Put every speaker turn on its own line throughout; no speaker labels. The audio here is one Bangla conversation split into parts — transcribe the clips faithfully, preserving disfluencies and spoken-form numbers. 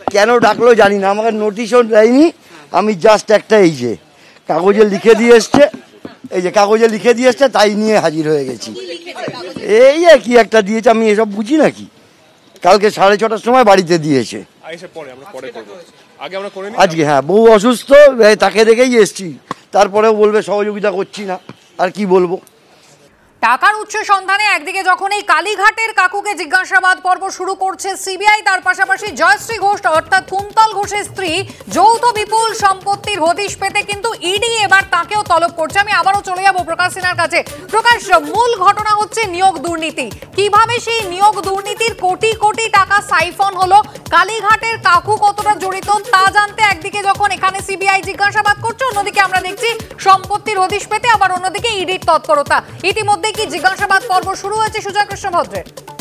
কেন ডাকলো জানি না, আমাকে নোটিশও দেয়নি। আমি জাস্ট একটা এই যে কাগজে লিখে দিয়ে এসছে, এই যে কাগজে লিখে দিয়ে এসছে, তাই নিয়ে হাজির হয়ে গেছি। এই কি একটা দিয়েছে, আমি এসব বুঝি নাকি। কালকে সাড়ে ছটার সময় বাড়িতে দিয়েছে। আজকে হ্যাঁ, বউ অসুস্থ, তাকে দেখেই এসছি। তারপরেও বলবে সহযোগিতা করছি না, আর কি বলবো।
টাকার উৎস সন্ধানে একদিকে যখন এই কালীঘাটের কাকুকে জিজ্ঞাসাবাদ পর্ব শুরু করছে সিবিআই, তার পাশাপাশি জয়শ্রী ঘোষ অর্থাৎ কুন্তল ঘোষের স্ত্রী যৌথ বিপুল সম্পত্তির হদিশ পেতে কিন্তু ইডি এবার তাকেও তলব করছে। আমি আবারও চলে যাব প্রকাশ সিনহার কাছে। প্রকাশ, মূল ঘটনা হচ্ছে নিয়োগ দুর্নীতি। কিভাবে সেই নিয়োগ দুর্নীতির কোটি কোটি টাকা সাইফন হলো, কালীঘাটের কাকু কতটা জড়িত তা জানতে একদিকে যখন এখানে সিবিআই জিজ্ঞাসাবাদ করছে, অন্যদিকে আমরা দেখছি সম্পত্তির হদিশ পেতে আবার অন্যদিকে ইডির তৎপরতা। ইতিমধ্যে কি জিজ্ঞাসাবাদ পর্ব শুরু হয়েছে সুজয় কৃষ্ণ ভদ্রের?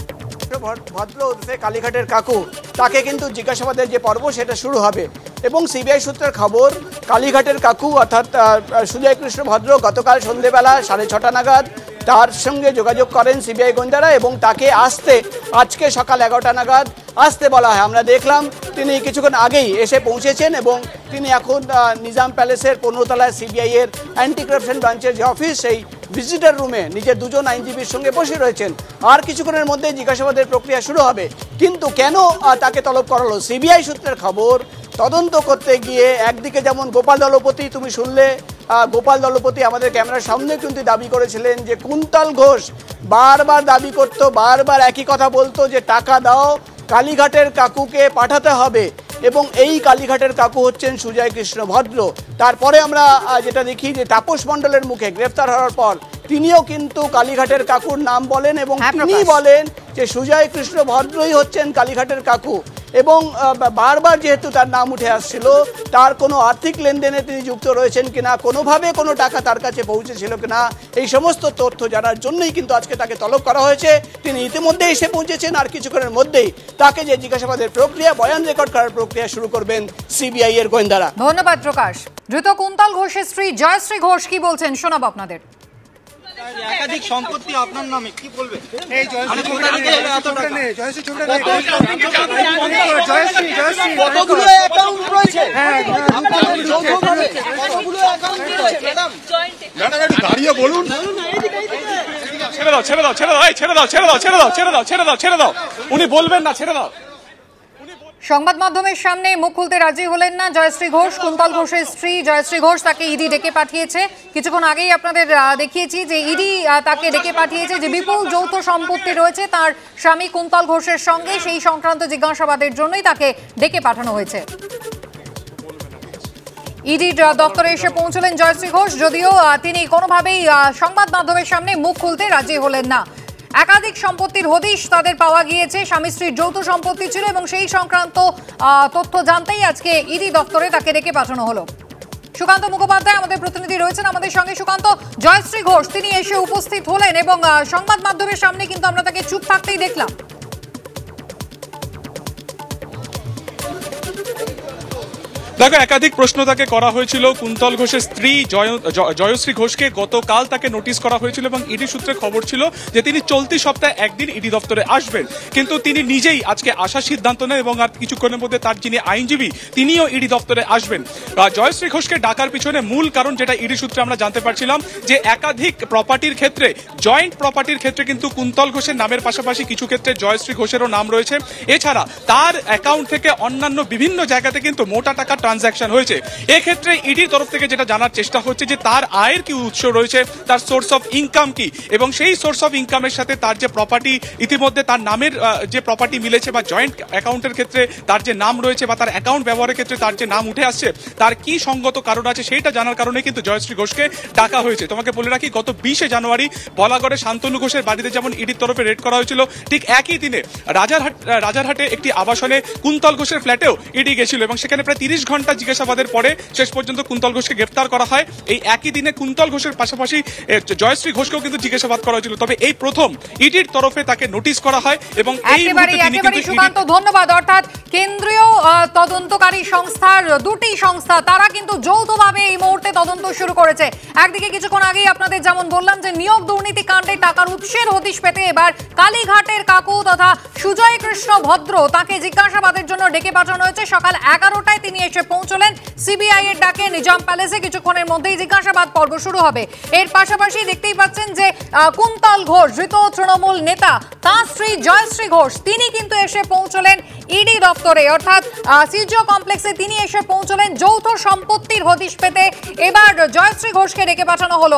ভদ্র ওরফে কালীঘাটের কাকু, তাকে কিন্তু জিজ্ঞাসাবাদের যে পর্ব সেটা শুরু হবে। এবং সিবিআই সূত্রের খবর, কালীঘাটের কাকু অর্থাৎ সুজয় কৃষ্ণ ভদ্র গতকাল সন্ধ্যেবেলা সাড়ে ছটা নাগাদ তার সঙ্গে যোগাযোগ করেন সিবিআই গোয়েন্দারা এবং তাকে আসতে আজকে সকাল এগারোটা নাগাদ আসতে বলা হয়। আমরা দেখলাম তিনি কিছুক্ষণ আগেই এসে পৌঁছেছেন এবং তিনি এখন নিজাম প্যালেসের পনেরো তলায় সিবিআই এর অ্যান্টি কারাপশন ব্রাঞ্চের যে অফিস, সেই ভিজিটর রুমে নিজের দুজন আইনজীবীর সঙ্গে বসে রয়েছেন। আর কিছুক্ষণের মধ্যে জিজ্ঞাসাবাদের প্রক্রিয়া শুরু হবে। কিন্তু কেন তাকে তলব করালো, সিবিআই সূত্রের খবর, তদন্ত করতে গিয়ে একদিকে যেমন গোপাল দলপতি, তুমি শুনলে গোপাল দলপতি আমাদের ক্যামেরার সামনে কিন্তু দাবি করেছিলেন যে কুন্তল ঘোষ বারবার দাবি করতো, বারবার একই কথা বলতো যে টাকা দাও, কালীঘাটের কাকুকে পাঠাতে হবে। এবং এই কালীঘাটের কাকু হচ্ছেন সুজয় কৃষ্ণ ভদ্র। তারপরে আমরা যেটা দেখি যে তাপস মণ্ডলের মুখে গ্রেফতার হওয়ার পর তিনিও কিন্তু কালীঘাটের কাকুর নাম বলেন এবং তিনি বলেন যে সুজয় কৃষ্ণ ভদ্রই হচ্ছেন কালীঘাটের কাকু। এবং বারবার যেহেতু তার নাম উঠে আসছিল, তার কোনো আর্থিক লেনদেনে তিনি যুক্ত রয়েছেন কিনা, কোনোভাবে কোনো টাকা তার কাছে পৌঁছেছিল কিনা, এই সমস্ত তথ্য জানার জন্যই কিন্তু আজকে তাকে তলব করা হয়েছে। তিনি ইতিমধ্যে এসে পৌঁছেছেন, আর কিছুক্ষণের মধ্যেই তাকে যে জিজ্ঞাসাবাদের প্রক্রিয়া, বয়ান রেকর্ড করার প্রক্রিয়া শুরু করবেন সিবিআই এর গোয়েন্দারা।
ধন্যবাদ প্রকাশ। ধৃত কুন্তল ঘোষের স্ত্রী জয়শ্রী ঘোষ কি বলছেন শোনাবো আপনাদের।
একাধিক সম্পত্তি আপনার নামে, কি বলবেন? এই জয়শ্রী জয়শ্রী জয়শ্রী জয়শ্রী কতগুলো অ্যাকাউন্ট রয়েছে? হ্যাঁ, কতগুলো অ্যাকাউন্ট রয়েছে ম্যাডাম? ম্যাডাম একটু দাঁড়িয়ে বলুন। ছেড়ে দাও ছেড়ে দাও ছেড়ে দাও ছেড়ে দাও ছেড়ে দাও ছেড়ে দাও ছেড়ে দাও ছেড়ে দাও ছেড়ে দাও উনি বলবেন না, ছেড়ে দাও।
সংবাদ মাধ্যমের সামনে মুখ খুলতে রাজি হলেন না জয়শ্রী ঘোষ। কুন্তল ঘোষের স্ত্রী জয়শ্রী ঘোষ তাকে ইডি ডেকে পাঠিয়েছে। কিছুক্ষণ আগেই আপনাদের দেখিয়েছি যে ইডি তাকে ডেকে পাঠিয়েছে, যে বিপুল যৌথ সম্পত্তি রয়েছে তার স্বামী কুন্তল ঘোষের সঙ্গে, সেই সংক্রান্ত জিজ্ঞাসাবাদের জন্যই তাকে ডেকে পাঠানো হয়েছে। ইডি দপ্তরে এসে পৌঁছলেন জয়শ্রী ঘোষ, যদিও তিনি কোনোভাবেই সংবাদ মাধ্যমের সামনে মুখ খুলতে রাজি হলেন না। একাধিক সম্পত্তির হদিশ তাদের পাওয়া গিয়েছে, স্বামী স্ত্রীর যৌথ সম্পত্তি ছিল এবং সেই সংক্রান্ত তথ্য জানতেই আজকে ইডি দপ্তরে তাকে ডেকে পাঠানো হলো। সুকান্ত মুখোপাধ্যায় আমাদের প্রতিনিধি রয়েছেন আমাদের সঙ্গে। সুকান্ত, জয়শ্রী ঘোষ তিনি এসে উপস্থিত হলেন এবং সংবাদ মাধ্যমের সামনে কিন্তু আমরা তাকে চুপ থাকতেই দেখলাম।
দেখো, একাধিক প্রশ্ন তাকে করা হয়েছিল। কুন্তল ঘোষের স্ত্রী জয়শ্রী ঘোষকে গতকাল তাকে নোটিশ করা হয়েছিল এবং ইডি সূত্রে খবর ছিল যে তিনি চলতি সপ্তাহে একদিন ইডি দপ্তরে আসবেন, কিন্তু তিনি নিজেই আজকে আসার সিদ্ধান্ত নেন এবং আর কিছুক্ষণের মধ্যে তার যিনি আইনজীবী তিনিও ইডি দপ্তরে আসবেন। জয়শ্রী ঘোষকে ডাকার পিছনে মূল কারণ যেটা ইডি সূত্রে আমরা জানতে পারছিলাম যে একাধিক প্রপার্টির ক্ষেত্রে, জয়েন্ট প্রপার্টির ক্ষেত্রে কিন্তু কুন্তল ঘোষের নামের পাশাপাশি কিছু ক্ষেত্রে জয়শ্রী ঘোষেরও নাম রয়েছে। এছাড়া তার অ্যাকাউন্ট থেকে অন্যান্য বিভিন্ন জায়গাতে কিন্তু মোটা টাকা ট্রানজাকশন হয়েছে। এক্ষেত্রে ইডির তরফ থেকে যেটা জানার চেষ্টা হচ্ছে যে তার আয়ের কি উৎস রয়েছে, তার সোর্স অফ ইনকাম কি, এবং সেই সোর্স অফ ইনকামের সাথে তার যে প্রপার্টি ইতিমধ্যে তার নামের যে প্রপার্টি মিলেছে বা জয়েন্ট অ্যাকাউন্টের ক্ষেত্রে তার যে নাম রয়েছে বা তার অ্যাকাউন্ট ব্যবহারের ক্ষেত্রে তার যে নাম উঠে আসছে, তার কি সঙ্গত কারণ আছে সেইটা জানার কারণে কিন্তু জয়শ্রী ঘোষকে ডাকা হয়েছে। তোমাকে বলে রাখি, গত বিশে জানুয়ারি বলাগড়ে শান্তনু ঘোষের বাড়িতে যেমন ইডির তরফে রেড করা হয়েছিল, ঠিক একই দিনে রাজারহাট রাজারহাটে একটি আবাসনে কুন্তল ঘোষের ফ্ল্যাটেও ইডি গেছিল এবং সেখানে প্রায় তিরিশ ঘন্টা জিজ্ঞাসাবাদের পরে শেষ পর্যন্ত কুন্তল ঘোষকে গ্রেফতার করা হয়। এই একই দিনে কুন্তল ঘোষের পাশাপাশি জয়শ্রী ঘোষকেও কিন্তু জিজ্ঞাসাবাদ করা হয়েছিল, তবে এই প্রথম ইডির তরফে তাকে নোটিশ করা হয় এবং এই মুহূর্তে তিনি কিন্তু
সুকান্ত ধন্যবাদ। অর্থাৎ কেন্দ্রীয় আহ, তদন্তকারী সংস্থার দুটি সংস্থা তারা কিন্তু যৌথভাবে এই মুহূর্তে তদন্ত শুরু করেছে। একদিকে কিছুক্ষণ আগেই আপনাদের যেমন বললাম যে নিয়োগ দুর্নীতি কাণ্ডে টাকার উৎসের হদিশ পেতে এবার কালীঘাটের কাকু তথা সুজয় কৃষ্ণ ভদ্র তাকে জিজ্ঞাসাবাদের জন্য ডেকে পাঠানো হয়েছে। সকাল এগারোটায় তিনি এসে পৌঁছলেন সিবিআই এর ডাকে নিজাম প্যালেসে। কিছুক্ষণের মধ্যেই জিজ্ঞাসাবাদ পর্ব শুরু হবে। এর পাশাপাশি দেখতেই পাচ্ছেন যে কুন্তল ঘোষ ধৃত তৃণমূল নেতা তাঁর স্ত্রী জয়শ্রী ঘোষ তিনি কিন্তু এসে পৌঁছলেন ইডি দপ্তরে, অর্থাৎ সিজিও কমপ্লেক্সে তিনি এসে পৌঁছলেন যৌথ সম্পত্তির হদিশ পেতে। এবার জয়শ্রী ঘোষকে ডেকে পাঠানো হলো।